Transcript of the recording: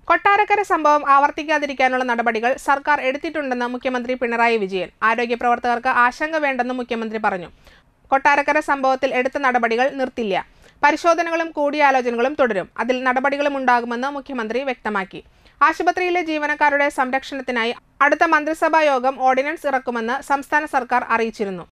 കൊട്ടാരക്കര സംഭവം ആവർത്തിക്കാതിരിക്കാനുള്ള നടപടികൾ സർക്കാർ എടുത്തിട്ടുണ്ടെന്ന് മുഖ്യമന്ത്രി പിണറായി വിജയൻ. ആരോഗ്യ പ്രവർത്തകർക്ക് ആശങ്ക വേണ്ടെന്നും മുഖ്യമന്ത്രി പറഞ്ഞു. കൊട്ടാരക്കര സംഭവത്തിൽ എടുത്ത നടപടികൾ നിർത്തില്ല. പരിശോധനകളും കൂടിയാലോചനകളും തുടരും. അതിൽ നടപടികളും ഉണ്ടാകുമെന്ന് മുഖ്യമന്ത്രി വ്യക്തമാക്കി. ആശുപത്രിയിലെ ജീവനക്കാരുടെ സംരക്ഷണത്തിനായി അടുത്ത മന്ത്രിസഭാ യോഗം ഓർഡിനൻസ് ഇറക്കുമെന്ന് സംസ്ഥാന സർക്കാർ അറിയിച്ചിരുന്നു.